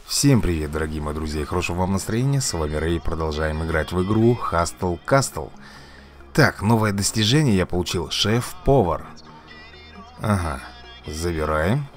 Всем привет, дорогие мои друзья, и хорошего вам настроения. С вами Рэй, продолжаем играть в игру Hustle Castle. Так, новое достижение я получил, шеф-повар. Ага, забираем.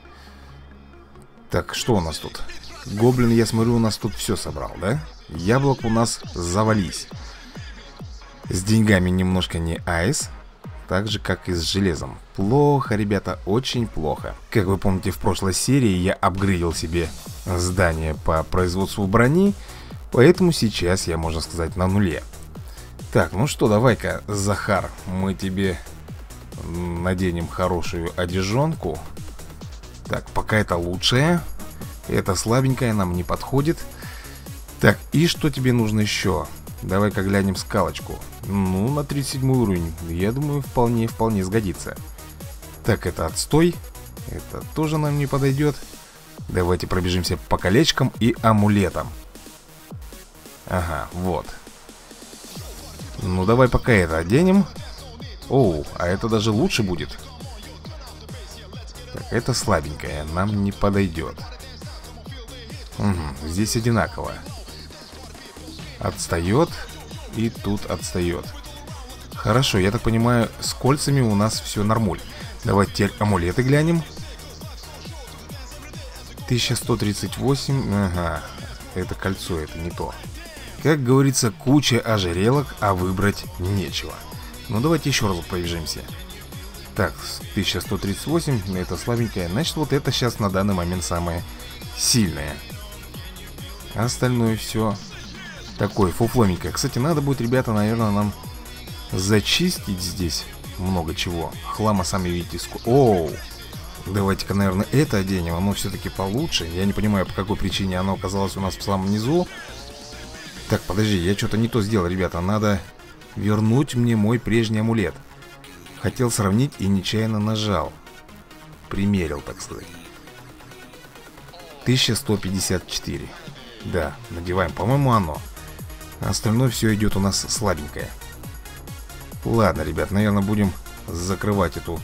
Так, что у нас тут? Гоблин, я смотрю, у нас тут все собрал, да? Яблок у нас завались. С деньгами немножко не айс. Так же, как и с железом. Плохо, ребята, очень плохо. Как вы помните, в прошлой серии я апгрейдил себе здание по производству брони. Поэтому сейчас я, можно сказать, на нуле. Так, ну что, давай-ка, Захар, мы тебе наденем хорошую одежонку. Так, пока это лучшее. Это слабенькое, нам не подходит. Так, и что тебе нужно еще? Давай-ка глянем скалочку. Ну, на 37 уровень. Я думаю, вполне сгодится. Так, это отстой. Это тоже нам не подойдет. Давайте пробежимся по колечкам и амулетам. Ага, вот. Ну, давай пока это оденем. Оу, а это даже лучше будет. Так, это слабенькое, нам не подойдет. Угу, здесь одинаково. Отстает. И тут отстает. Хорошо, я так понимаю, с кольцами у нас все нормуль. Давайте теперь амулеты глянем. 1138. Ага, это кольцо, это не то. Как говорится, куча ожерелок, а выбрать нечего. Ну давайте еще раз пробежимся. Так, 1138, это слабенькое. Значит, вот это сейчас на данный момент самое сильное. Остальное все такое фуфломенькое. Кстати, надо будет, ребята, наверное, нам зачистить здесь много чего. Хлама, сами видите, сколько. Оу! Давайте-ка, наверное, это оденем. Оно все-таки получше. Я не понимаю, по какой причине оно оказалось у нас в самом низу. Так, подожди, я что-то не то сделал, ребята. Надо вернуть мне мой прежний амулет. Хотел сравнить и нечаянно нажал. Примерил, так сказать. 1154. Да, надеваем, по-моему, оно. Остальное все идет у нас слабенькое. Ладно, ребят, наверное, будем закрывать эту,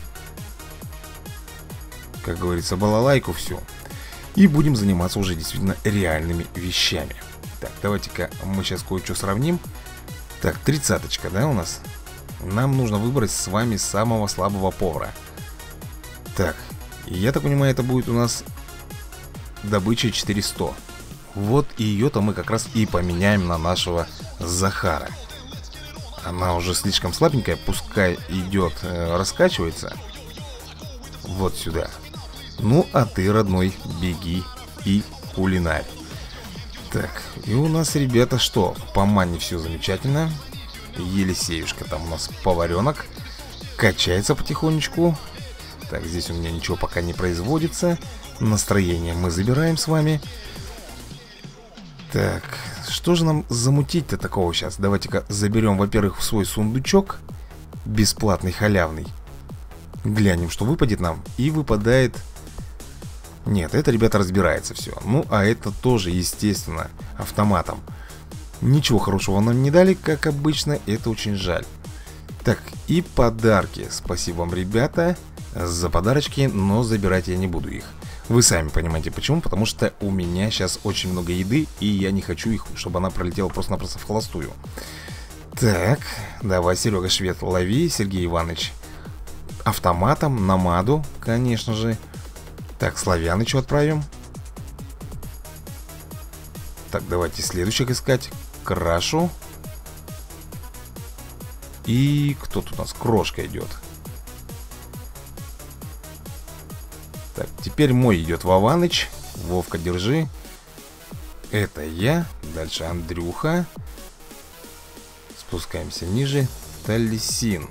как говорится, балалайку всю. И будем заниматься уже действительно реальными вещами. Так, давайте-ка мы сейчас кое-что сравним. Так, 30-очка, да, у нас? Нам нужно выбрать с вами самого слабого повара. Так, я так понимаю, это будет у нас добыча 400. Вот ее-то мы как раз и поменяем на нашего Захара. Она уже слишком слабенькая, пускай идет, раскачивается. Вот сюда. Ну, а ты, родной, беги и кулинарь. Так, и у нас, ребята, что? По мане все замечательно. Елисеюшка там у нас поваренок. Качается потихонечку. Так, здесь у меня ничего пока не производится. Настроение мы забираем с вами. Так, что же нам замутить-то такого сейчас? Давайте-ка заберем, во-первых, в свой сундучок. Бесплатный, халявный. Глянем, что выпадет нам. И выпадает... Нет, это, ребята, разбирается все. Ну, а это тоже, естественно, автоматом. Ничего хорошего нам не дали, как обычно. Это очень жаль. Так, и подарки. Спасибо вам, ребята, за подарочки, но забирать я не буду их. Вы сами понимаете почему, потому что у меня сейчас очень много еды, и я не хочу их, чтобы она пролетела просто-напросто в холостую. Так, давай, Серега Швед, лови, Сергей Иванович. Автоматом, намаду, конечно же. Так, Славянычу отправим. Так, давайте следующих искать. Крашу. И кто тут у нас? Крошка идет. Так, теперь мой идет Вованыч. Вовка, держи. Это я. Дальше Андрюха. Спускаемся ниже. Талисин.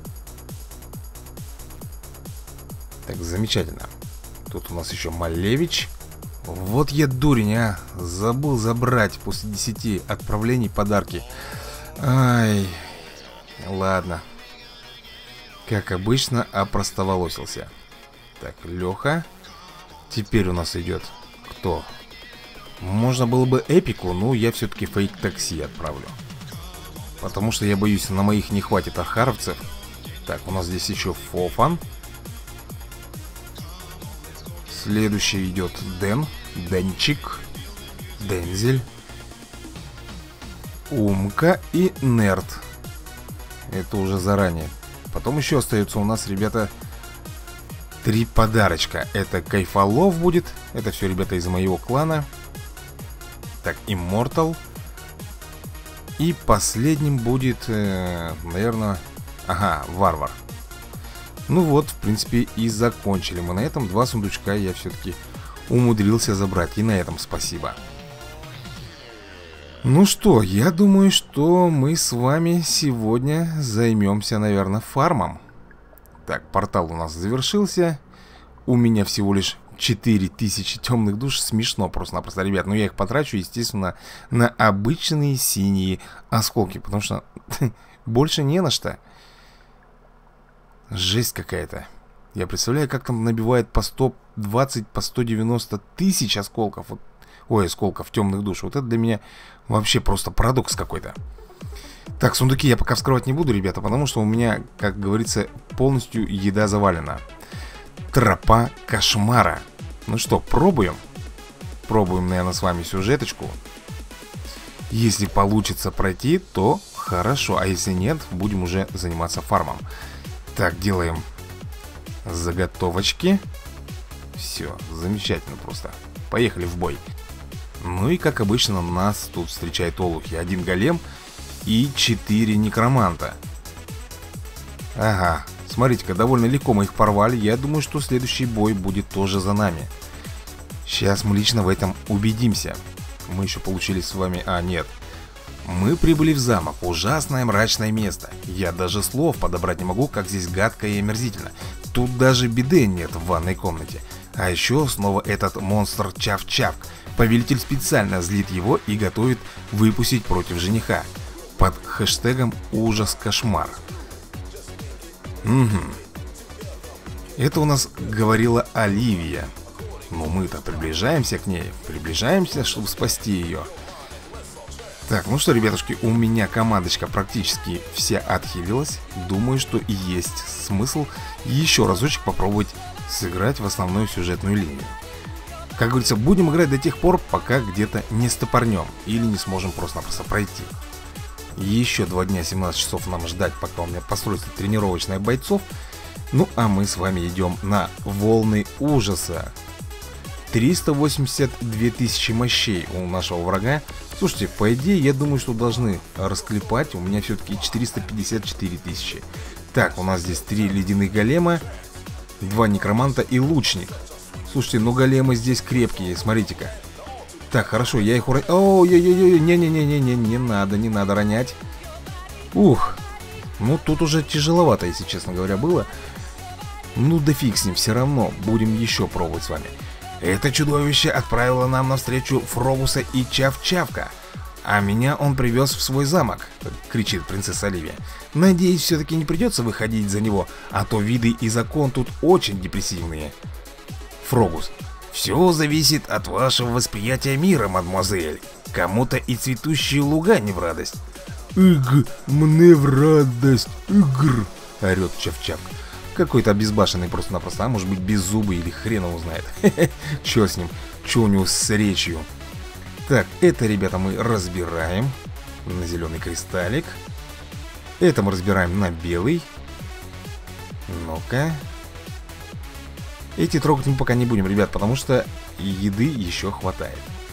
Так, замечательно. Тут у нас еще Малевич. Вот я дурень, а. Забыл забрать после 10 отправлений подарки. Ай. Ладно. Как обычно, опростоволосился. Так, Леха. Теперь у нас идет кто? Можно было бы эпику, но я все-таки фейк-такси отправлю. Потому что я боюсь, на моих не хватит архаровцев. Так, у нас здесь еще Фофан. Следующий идет Дэн. Денчик. Дензель, Умка и Нерд. Это уже заранее. Потом еще остается у нас, ребята, 3 подарочка. Это Кайфолов будет. Это все, ребята, из моего клана. Так, Immortal. И последним будет, наверное... Ага, Варвар. Ну вот, в принципе, и закончили мы на этом. 2 сундучка я все-таки умудрился забрать. И на этом спасибо. Ну что, я думаю, что мы с вами сегодня займемся, наверное, фармом. Так, портал у нас завершился. У меня всего лишь 4000 темных душ. Смешно просто-напросто, ребят. Но я их потрачу, естественно, на обычные синие осколки. Потому что больше не на что. Жесть какая-то. Я представляю, как там набивает по 120, по 190 тысяч осколков. Вот. Ой, осколков темных душ. Вот это для меня вообще просто парадокс какой-то. Так, сундуки я пока вскрывать не буду, ребята, потому что у меня, как говорится, полностью еда завалена. Тропа кошмара. Ну что, пробуем? Пробуем, наверное, с вами сюжеточку. Если получится пройти, то хорошо. А если нет, будем уже заниматься фармом. Так, делаем заготовочки. Все, замечательно просто. Поехали в бой. Ну и как обычно нас тут встречает олухи. 1 голем и 4 некроманта. Ага, смотрите-ка, довольно легко мы их порвали. Я думаю, что следующий бой будет тоже за нами. Сейчас мы лично в этом убедимся. Мы еще получили с вами... А, нет. Мы прибыли в замок. Ужасное мрачное место. Я даже слов подобрать не могу, как здесь гадко и омерзительно. Тут даже биде нет в ванной комнате. А еще снова этот монстр Чав-Чавк. Повелитель специально злит его и готовит выпустить против жениха. Под хэштегом «Ужас-кошмар». Угу. Это у нас говорила Оливия. Но мы-то приближаемся к ней. Приближаемся, чтобы спасти ее. Так, ну что, ребятушки, у меня командочка практически вся отхилилась. Думаю, что и есть смысл еще разочек попробовать сыграть в основную сюжетную линию. Как говорится, будем играть до тех пор, пока где-то не стопорнем или не сможем просто-напросто пройти. Еще 2 дня, 17 часов нам ждать, пока у меня построится тренировочная бойцов. Ну, а мы с вами идем на волны ужаса. 382 тысячи мощей у нашего врага. Слушайте, по идее, я думаю, что должны расклепать. У меня все-таки 454 тысячи. Так, у нас здесь 3 ледяных голема, 2 некроманта и лучник. Слушайте, ну големы здесь крепкие, смотрите-ка. Так, хорошо, я их уронил. Ой-ой-ой, не-не-не-не-не, не надо ронять. Ух, ну тут уже тяжеловато, если честно говоря, было. Ну да фиг с ним, все равно будем еще пробовать с вами. Это чудовище отправило нам навстречу Фробуса и Чав-Чавка. А меня он привез в свой замок, кричит принцесса Оливия. Надеюсь, все-таки не придется выходить за него, а то виды и закон тут очень депрессивные. Фробус. Все зависит от вашего восприятия мира, мадемуазель. Кому-то и цветущие луга не в радость. Мне в радость, орет Чав-Чавк. Какой-то обезбашенный просто-напросто, а может быть беззубый или хрен его знает. Че с ним? Че у него с речью? Так, это, ребята, мы разбираем на зеленый кристаллик. Это мы разбираем на белый. Ну-ка. Эти трогать мы пока не будем, ребят, потому что еды еще хватает.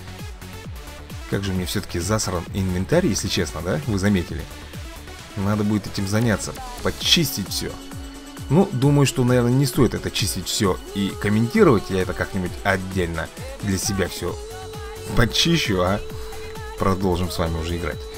Как же мне все-таки засран инвентарь, если честно, да? Вы заметили? Надо будет этим заняться, почистить все. Ну, думаю, что, наверное, не стоит это чистить все и комментировать. Я это как-нибудь отдельно для себя все почищу, а продолжим с вами уже играть.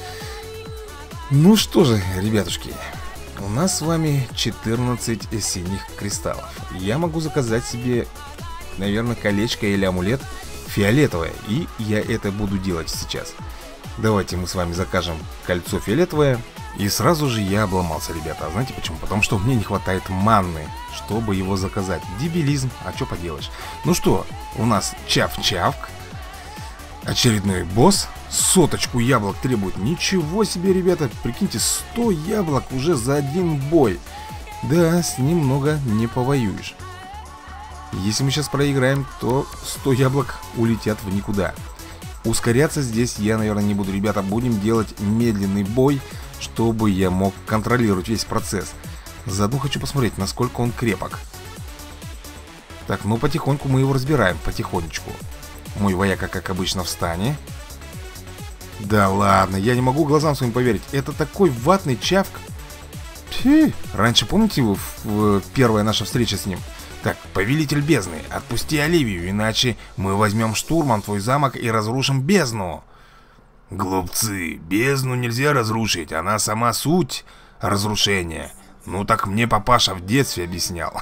Ну что же, ребятушки, у нас с вами 14 синих кристаллов. Я могу заказать себе, наверное, колечко или амулет фиолетовое. И я это буду делать сейчас. Давайте мы с вами закажем кольцо фиолетовое. И сразу же я обломался, ребята. А знаете почему? Потому что мне не хватает манны, чтобы его заказать. Дебилизм, а что поделаешь. Ну что, у нас Чав-Чавк. Очередной босс. 100 яблок требует. Ничего себе, ребята. Прикиньте, 100 яблок уже за один бой. Да, с ним много не повоюешь. Если мы сейчас проиграем, то 100 яблок улетят в никуда. ускоряться здесь я, наверное, не буду. Ребята, будем делать медленный бой, чтобы я мог контролировать весь процесс. Заодно хочу посмотреть, насколько он крепок. Так, ну потихоньку мы его разбираем, потихонечку. Мой вояка, как обычно, в стане. Да ладно, я не могу глазам своим поверить. Это такой ватный чавк. Фи. Раньше, помните, первая наша встреча с ним? Так, повелитель бездны, отпусти Оливию, иначе мы возьмем штурмом твой замок и разрушим бездну. Глупцы, бездну нельзя разрушить, она сама суть разрушения. Ну так мне папаша в детстве объяснял.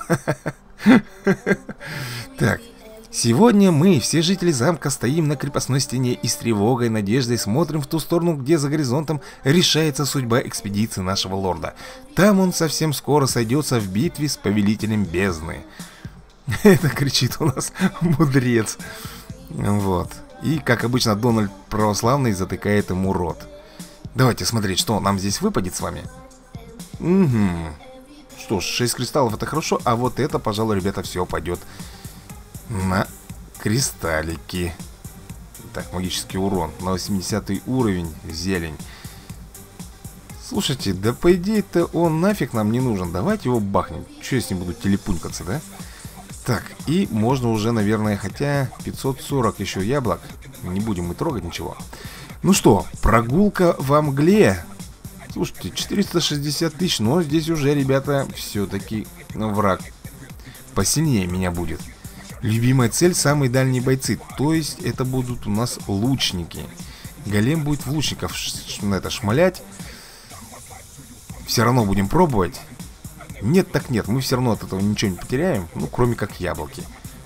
Так, сегодня мы, все жители замка, стоим на крепостной стене и с тревогой, надеждой смотрим в ту сторону, где за горизонтом решается судьба экспедиции нашего лорда. Там он совсем скоро сойдется в битве с повелителем бездны. Это кричит у нас мудрец. Вот. И, как обычно, Дональд Православный затыкает ему рот. Давайте смотреть, что нам здесь выпадет с вами. Угу. Что ж, 6 кристаллов это хорошо, а вот это, пожалуй, ребята, все пойдет на кристаллики. Так, магический урон на 80 уровень, зелень. Слушайте, да по идее-то он нафиг нам не нужен. Давайте его бахнем. Че я с ним буду телепунькаться, да? Так, и можно уже, наверное, хотя 540 еще яблок. Не будем мы трогать ничего. Ну что, прогулка во мгле. Слушайте, 460 тысяч, но здесь уже, ребята, все-таки враг посильнее меня будет. Любимая цель — самые дальние бойцы. То есть это будут у нас лучники. Голем будет в лучников шмалять. Все равно будем пробовать. Нет так нет, мы все равно от этого ничего не потеряем. Ну, кроме как яблоки.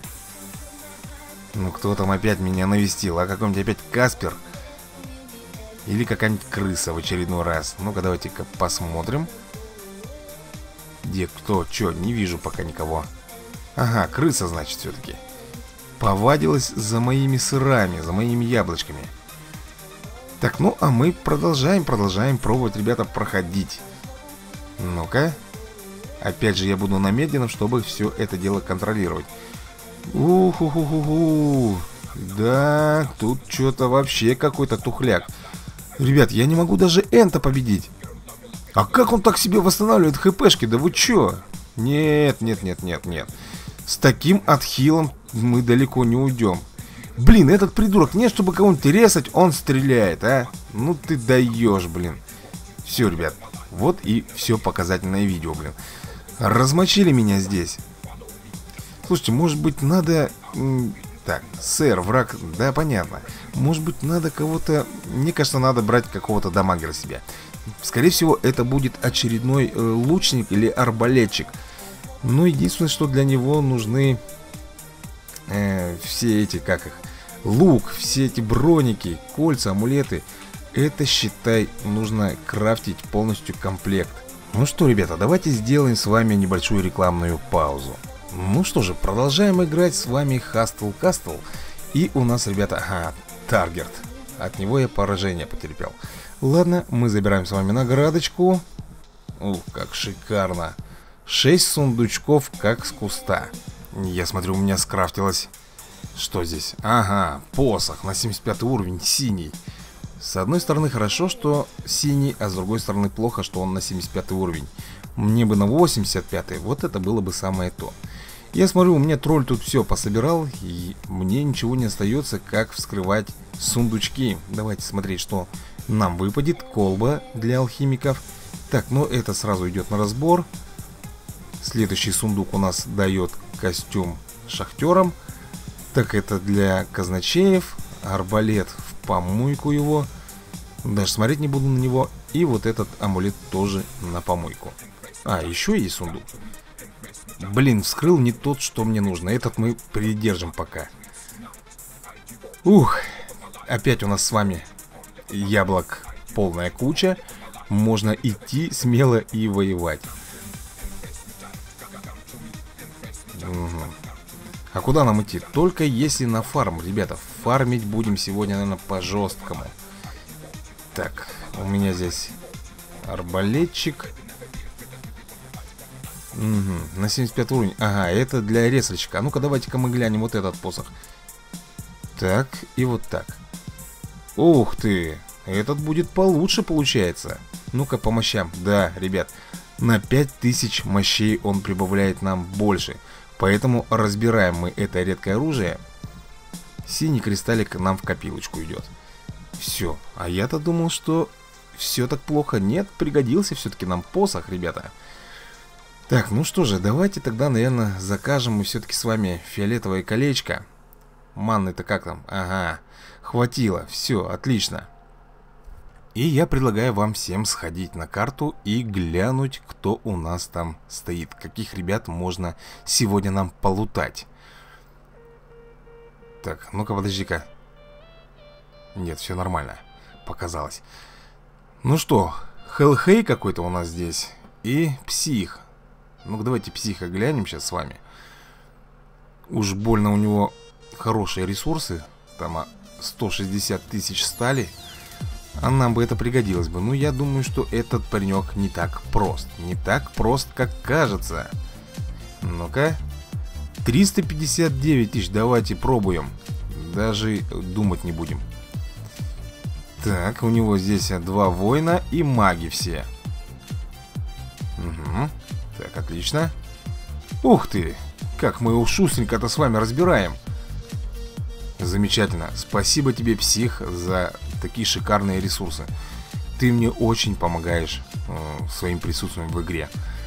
Ну, кто там опять меня навестил? А какой-нибудь опять Каспер? Или какая-нибудь крыса в очередной раз? Ну-ка, давайте-ка посмотрим. Где, кто, что? Не вижу пока никого. Ага, крыса, значит, все-таки повадилась за моими сырами, за моими яблочками. Так, ну, а мы продолжаем пробовать, ребята, проходить. Ну-ка. Опять же, я буду на медленном, чтобы все это дело контролировать. Уху-ху-ху-ху. Да, тут что-то вообще какой-то тухляк. Ребят, я не могу даже Энта победить. А как он так себе восстанавливает хпшки? Да вы чё? Нет, нет, нет, нет, нет. С таким отхилом мы далеко не уйдем. Блин, этот придурок, не чтобы кого-нибудь резать, он стреляет, а? Ну ты даешь, блин. Все, ребят, вот и все показательное видео, блин. Размочили меня здесь. Слушайте, может быть надо... Так, сэр, враг, да, понятно. Может быть надо кого-то... Мне кажется, надо брать какого-то дамагера себе. Скорее всего, это будет очередной лучник или арбалетчик. Но единственное, что для него нужны все эти, как их, лук, все эти броники, кольца, амулеты. Это, считай, нужно крафтить полностью комплект. Ну что, ребята, давайте сделаем с вами небольшую рекламную паузу. Ну что же, продолжаем играть с вами Hustle Castle. И у нас, ребята, ага, Таргет. От него я поражение потерпел. Ладно, мы забираем с вами наградочку. Ух, как шикарно. 6 сундучков, как с куста. Я смотрю, у меня скрафтилось... Что здесь? Ага, посох на 75 уровень, синий. С одной стороны хорошо, что синий, а с другой стороны плохо, что он на 75 уровень. Мне бы на 85, вот это было бы самое то. Я смотрю, у меня тролль тут все пособирал, и мне ничего не остается, как вскрывать сундучки. Давайте смотреть, что нам выпадет. Колба для алхимиков. Так, ну это сразу идет на разбор. Следующий сундук у нас дает костюм шахтерам. Так, это для казначеев. Арбалет в помойку его. Даже смотреть не буду на него. И вот этот амулет тоже на помойку. А, еще есть сундук. Блин, вскрыл не тот, что мне нужно. Этот мы придержим пока. Ух, опять у нас с вами яблок полная куча. Можно идти смело и воевать. Угу. А куда нам идти? Только если на фарм, ребята. Фармить будем сегодня, наверное, по-жесткому. Так, у меня здесь арбалетчик. Угу, на 75 уровень. Ага, это для резальщика. А ну-ка, давайте-ка мы глянем вот этот посох. Так, и вот так. Ух ты, этот будет получше получается. Ну-ка по мощам. Да, ребят, на 5000 мощей он прибавляет нам больше. Поэтому разбираем мы это редкое оружие. Синий кристаллик нам в копилочку идет. Все, а я-то думал, что все так плохо. Нет, пригодился все-таки нам посох, ребята. Так, ну что же, давайте тогда, наверное, закажем мы все-таки с вами фиолетовое колечко. Манны-то как там? Ага, хватило, все, отлично. И я предлагаю вам всем сходить на карту и глянуть, кто у нас там стоит. Каких ребят можно сегодня нам полутать. Так, ну-ка, подожди-ка. Нет, все нормально. Показалось. Ну что, Хеллхей какой-то у нас здесь. И Псих. Ну-ка, давайте Психа глянем сейчас с вами. Уж больно у него хорошие ресурсы. Там 160 тысяч стали. А нам бы это пригодилось бы. Ну, я думаю, что этот паренек не так прост. Не так прост, как кажется. Ну-ка. 359 тысяч. Давайте пробуем. Даже думать не будем. Так, у него здесь 2 воина и маги все. Угу. Так, отлично. Ух ты! Как мы его шустренько-то с вами разбираем. Замечательно. Спасибо тебе, Псих, за такие шикарные ресурсы. Ты мне очень помогаешь своим присутствием в игре.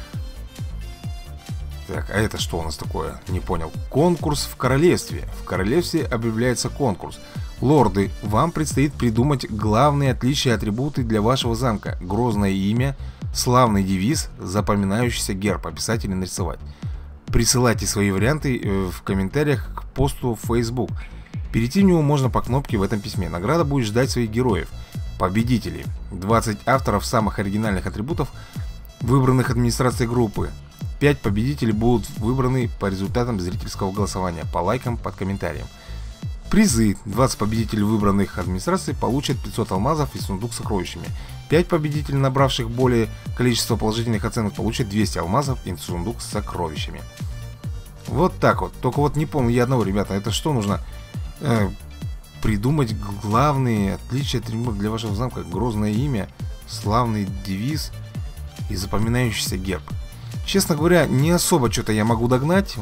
Так, а это что у нас такое? Не понял. Конкурс в королевстве. В королевстве объявляется конкурс. Лорды, вам предстоит придумать главные отличия и атрибуты для вашего замка. Грозное имя, славный девиз, запоминающийся герб. Описать или нарисовать. Присылайте свои варианты в комментариях к посту в Facebook. Перейти в него можно по кнопке в этом письме. Награда будет ждать своих героев. Победителей. 20 авторов самых оригинальных атрибутов, выбранных администрацией группы. 5 победителей будут выбраны по результатам зрительского голосования, по лайкам под комментарием. Призы. 20 победителей, выбранных администрацией, получат 500 алмазов и сундук с сокровищами. 5 победителей, набравших более количество положительных оценок, получат 200 алмазов и сундук с сокровищами. Вот так вот. Только вот не помню я одного, ребята. Это что нужно? Придумать главные отличия атрибутов для вашего замка. Грозное имя, славный девиз и запоминающийся герб. Честно говоря, не особо что-то я могу догнать.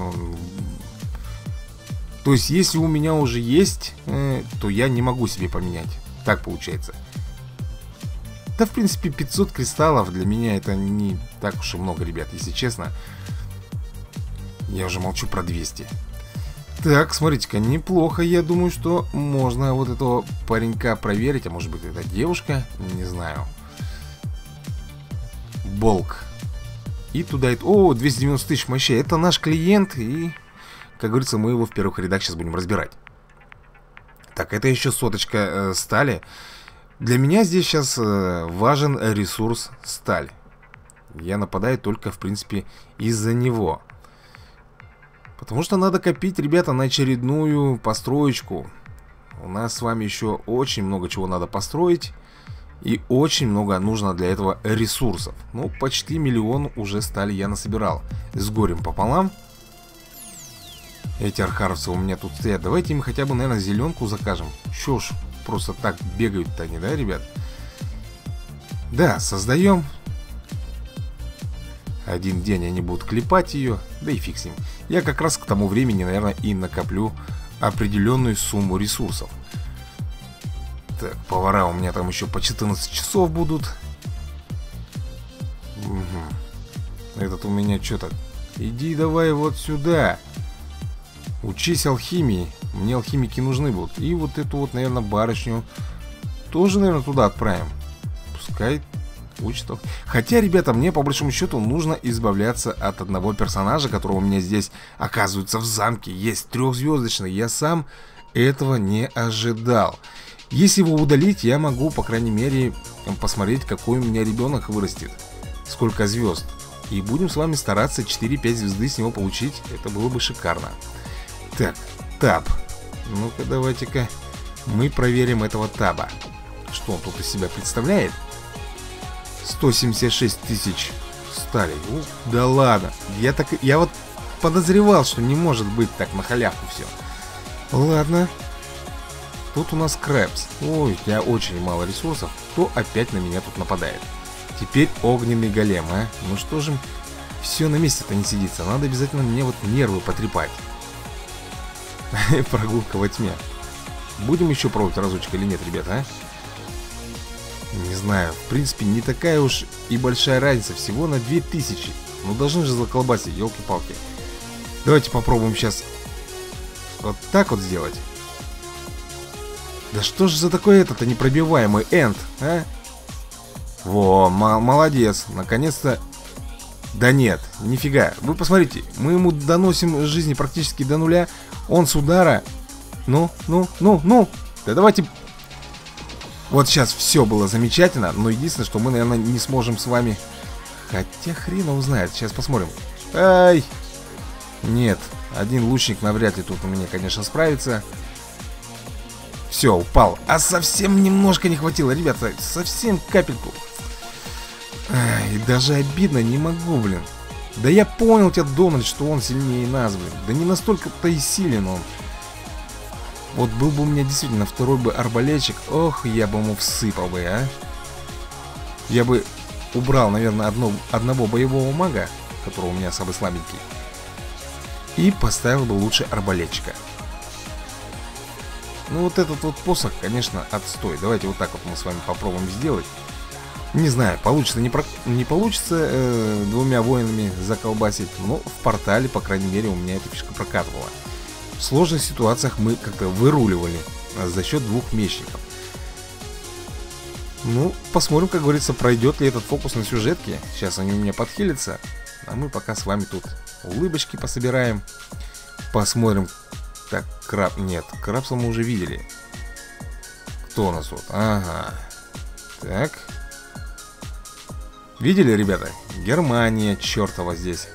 То есть, если у меня уже есть, то я не могу себе поменять. Так получается. Да, в принципе, 500 кристаллов для меня это не так уж и много, ребят, если честно. Я уже молчу про 200. Так, смотрите-ка, неплохо. Я думаю, что можно вот этого паренька проверить. А может быть, это девушка? Не знаю. Болк. И туда это... О, 290 тысяч мощей. Это наш клиент. И, как говорится, мы его в первых рядах сейчас будем разбирать. Так, это еще соточка стали. Для меня здесь сейчас важен ресурс сталь. Я нападаю только, в принципе, из-за него. Потому что надо копить, ребята, на очередную построечку. У нас с вами еще очень много чего надо построить. И очень много нужно для этого ресурсов. Ну, почти 1 миллион уже стали я насобирал. С горем пополам. Эти архаровцы у меня тут стоят. Давайте им хотя бы, наверное, зеленку закажем. Чё ж, просто так бегают-то они, да, ребят? Да, создаем. Один день они будут клепать ее. Да и фиг с ним. Я как раз к тому времени, наверное, и накоплю определенную сумму ресурсов. Так, повара у меня там еще по 14 часов будут. Угу. Этот у меня что-то... Иди давай вот сюда. Учись алхимии. Мне алхимики нужны будут. И вот эту вот, наверное, барышню тоже, наверное, туда отправим. Пускай учит. Хотя, ребята, мне по большому счету нужно избавляться от одного персонажа, которого у меня здесь, оказывается, в замке есть 3-звездочный. Я сам этого не ожидал. Если его удалить, я могу, по крайней мере, посмотреть, какой у меня ребенок вырастет. Сколько звезд. И будем с вами стараться 4-5 звезды с него получить. Это было бы шикарно. Так, таб. Ну-ка, давайте-ка мы проверим этого таба. Что он тут из себя представляет? 176 тысяч стали. Да ладно. Я вот подозревал, что не может быть так на халявку все. Ладно. Тут у нас Крэпс. Ой, у меня очень мало ресурсов. Кто опять на меня тут нападает? Теперь огненный голем, а? Ну что же, все на месте-то не сидится. Надо обязательно мне вот нервы потрепать. Прогулка во тьме. Будем еще пробовать разочек или нет, ребята, а? Не знаю, в принципе, не такая уж и большая разница. Всего на 2000. Ну должны же заколбасить, елки-палки. Давайте попробуем сейчас вот так вот сделать. Да что же за такой этот-то непробиваемый энд, а? Во, молодец, наконец-то. Да нет, нифига. Вы посмотрите, мы ему доносим жизни практически до нуля. Он с удара. Ну. Да давайте. Вот сейчас все было замечательно. Но единственное, что мы, наверное, не сможем с вами. Хотя хрен его знает. Сейчас посмотрим. Ай. Нет, один лучник навряд ли тут у меня, конечно, справится. Все, упал. А совсем немножко не хватило, ребята. Совсем капельку. Ай, даже обидно не могу, блин. Да я понял тебя, Дональд, что он сильнее нас, блин. Да не настолько-то и силен он. Вот был бы у меня действительно второй бы арбалетчик. Ох, я бы ему всыпал бы, а. Я бы убрал, наверное, одного боевого мага, которого у меня самый слабенький, и поставил бы лучше арбалетчика. Ну вот этот вот посох, конечно, отстой. Давайте вот так вот мы с вами попробуем сделать. Не знаю, получится, не получится двумя воинами заколбасить. Но в портале, по крайней мере, у меня эта фишка прокатывала. В сложных ситуациях мы как-то выруливали за счет двух мечников. Ну, посмотрим, как говорится, пройдет ли этот фокус на сюжетке. Сейчас они у меня подхилятся. А мы пока с вами тут улыбочки пособираем. Посмотрим. Так, краб... Нет, крабса мы уже видели. Кто у нас тут? Ага. Так. Видели, ребята? Германия, чертова здесь.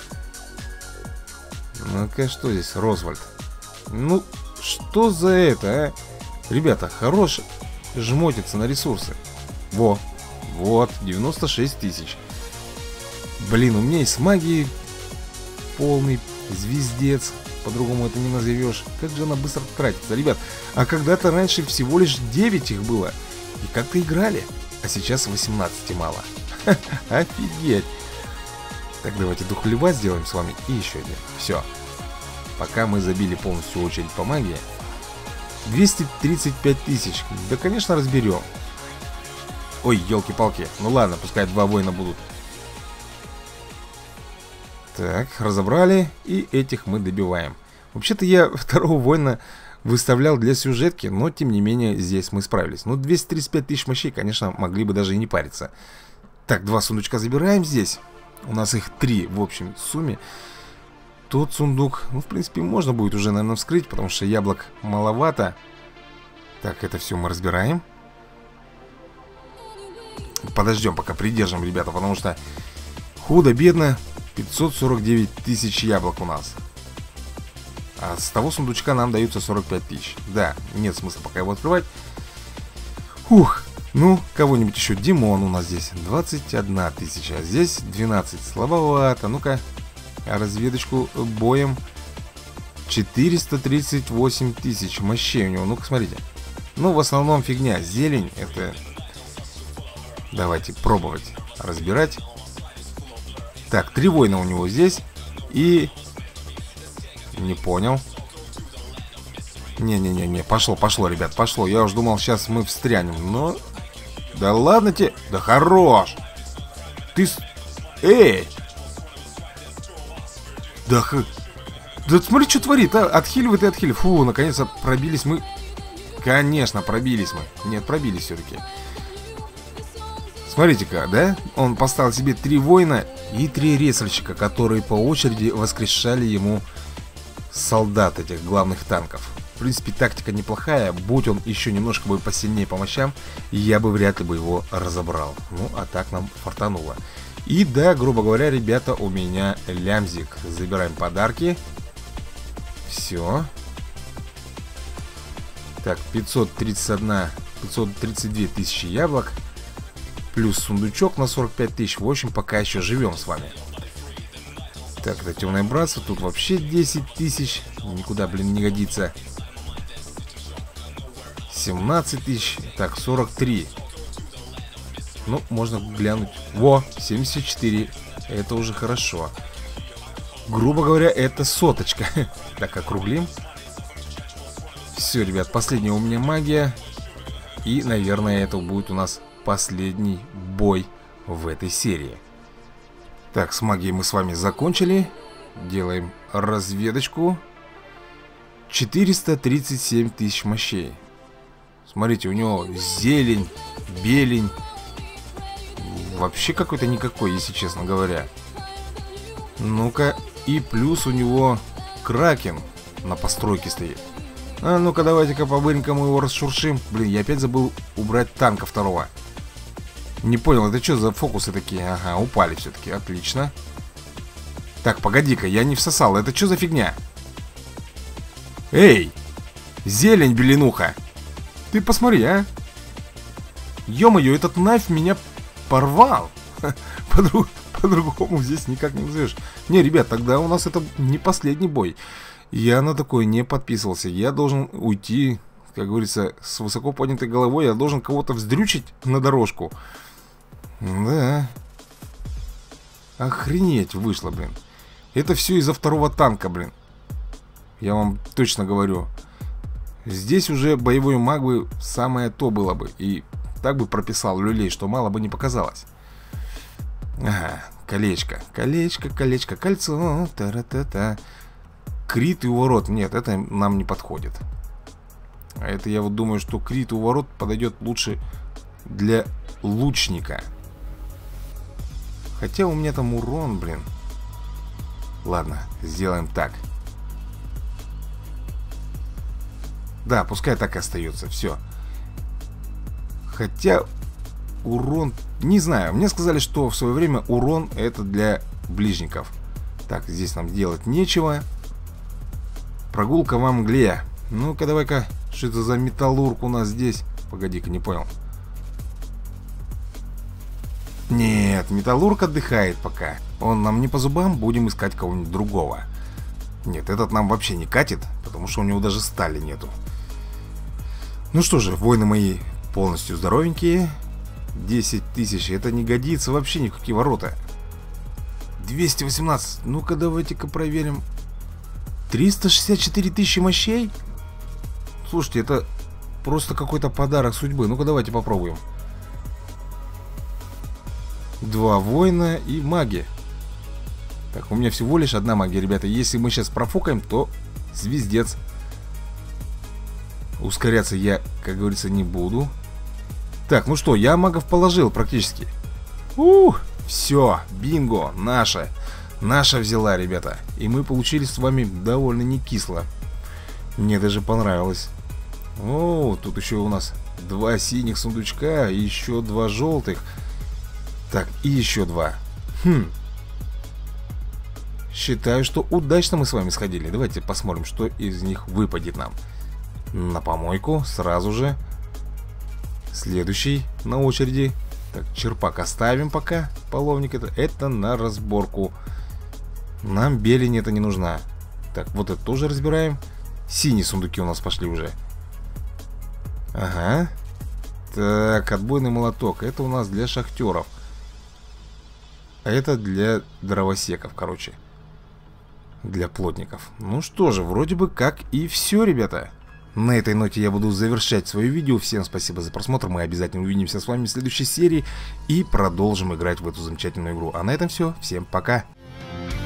Ну-ка, что здесь? Розвальд. Ну, что за это, а? Ребята, хорош жмотится на ресурсы. Во. Вот, 96 тысяч. Блин, у меня есть магии полный звездец. По-другому это не назовешь. Как же она быстро тратится, ребят. А когда-то раньше всего лишь 9 их было. И как-то играли. А сейчас 18 мало. Офигеть. Так, давайте духлева сделаем с вами. И еще один. Все. Пока мы забили полностью очередь по магии. 235 тысяч. Да, конечно, разберем. Ой, елки-палки. Ну ладно, пускай два воина будут. Так, разобрали. И этих мы добиваем. Вообще-то я второго воина выставлял для сюжетки, но тем не менее здесь мы справились. Ну, 235 тысяч мощей, конечно, могли бы даже и не париться. Так, два сундучка забираем здесь. У нас их 3 в общем сумме. Тот сундук, ну, в принципе, можно будет уже, наверное, вскрыть, потому что яблок маловато. Так, это все мы разбираем. Подождем, пока придержим, ребята, потому что худо-бедно 549 тысяч яблок у нас. А с того сундучка нам даются 45 тысяч. Да, нет смысла пока его открывать. Ух, ну, кого-нибудь еще. Димон у нас здесь 21 тысяча, а здесь 12. Слабовато. Ну-ка, разведочку боем 438 тысяч мощей у него. Ну-ка, смотрите. Ну, в основном фигня. Зелень, это... Давайте пробовать разбирать. Так, 3 воина у него здесь. И... Не понял. Не-не-не-не, пошло, ребят, пошло. Я уж думал, сейчас мы встрянем, но... Да ладно тебе. Да хорош. Ты... Эй! Да смотри, что творит, а? Отхиливает и отхиливает. Фу, наконец-то пробились мы. Конечно, пробились мы. Нет, пробились все-таки. Смотрите-ка, да? Он поставил себе 3 воина и 3 ресальщика, которые по очереди воскрешали ему солдат этих главных танков. В принципе, тактика неплохая. Будь он еще немножко бы посильнее по мощам, я бы вряд ли бы его разобрал. Ну, а так нам фартануло. И да, грубо говоря, ребята, у меня лямзик. Забираем подарки. Все. Так, 532 тысячи яблок. Плюс сундучок на 45 тысяч. В общем, пока еще живем с вами. Так, это темное братство. Тут вообще 10 тысяч. Никуда, блин, не годится. 18 тысяч. Так, 43. Ну, можно глянуть. Во, 74. Это уже хорошо. Грубо говоря, это соточка. Так, округлим. Все, ребят, последняя у меня магия. И, наверное, это будет у нас последний бой в этой серии. Так, с магией мы с вами закончили. Делаем разведочку. 437 тысяч мощей. Смотрите, у него зелень, белень. Вообще какой-то никакой, если честно говоря. Ну-ка, и плюс у него кракен на постройке стоит. А ну-ка, давайте-ка по-быренькому его расшуршим. Блин, я опять забыл убрать танка второго. Не понял, это что за фокусы такие? Ага, упали все-таки, отлично. Так, погоди-ка, я не всосал. Это что за фигня? Эй! Зелень, беленуха! Ты посмотри, а! Ё-моё, этот нафь меня порвал! По-другому здесь никак не назовешь. Не, ребят, тогда у нас это не последний бой. Я на такой не подписывался. Я должен уйти, как говорится, с высоко поднятой головой. Я должен кого-то вздрючить на дорожку. Да. Охренеть вышло, блин. Это все из-за второго танка, блин. Я вам точно говорю. Здесь уже боевой маг бы самое то было бы. И так бы прописал люлей, что мало бы не показалось. Ага, колечко. Колечко, колечко, кольцо. Та-ра-та-та. Крит и уворот. Нет, это нам не подходит. А это я вот думаю, что крит и уворот подойдет лучше для лучника. Хотя у меня там урон, блин. Ладно, сделаем так. Да, пускай так и остается, все. Хотя урон, не знаю, мне сказали, что в свое время урон это для ближников. Так, здесь нам делать нечего. Прогулка во мгле. Ну-ка, давай-ка, что это за металлург у нас здесь? Погоди-ка, не понял. Нет, металлург отдыхает пока. Он нам не по зубам, будем искать кого-нибудь другого. Нет, этот нам вообще не катит, потому что у него даже стали нету. Ну что же, воины мои полностью здоровенькие. 10 тысяч, это не годится вообще ни в какие ворота. 218, ну-ка давайте-ка проверим. 364 тысячи мощей? Слушайте, это просто какой-то подарок судьбы. Ну-ка давайте попробуем. 2 воина и маги. Так, у меня всего лишь одна магия, ребята. Если мы сейчас профукаем, то звездец. Ускоряться я, как говорится, не буду. Так, ну что, я магов положил практически. Все, бинго, наша. Наша взяла, ребята. И мы получили с вами довольно не кисло. Мне даже понравилось. О, тут еще у нас 2 синих сундучка и еще 2 желтых. Так, и еще 2. Считаю, что удачно мы с вами сходили. Давайте посмотрим, что из них выпадет нам. На помойку сразу же. Следующий на очереди. Так, черпак оставим пока. Половник это на разборку. Нам белень это не нужна. Так, вот это тоже разбираем. Синие сундуки у нас пошли уже. Ага. Так, отбойный молоток. Это у нас для шахтеров. А это для дровосеков, короче. Для плотников. Ну что же, вроде бы как и все, ребята. На этой ноте я буду завершать свое видео. Всем спасибо за просмотр. Мы обязательно увидимся с вами в следующей серии и продолжим играть в эту замечательную игру. А на этом все. Всем пока.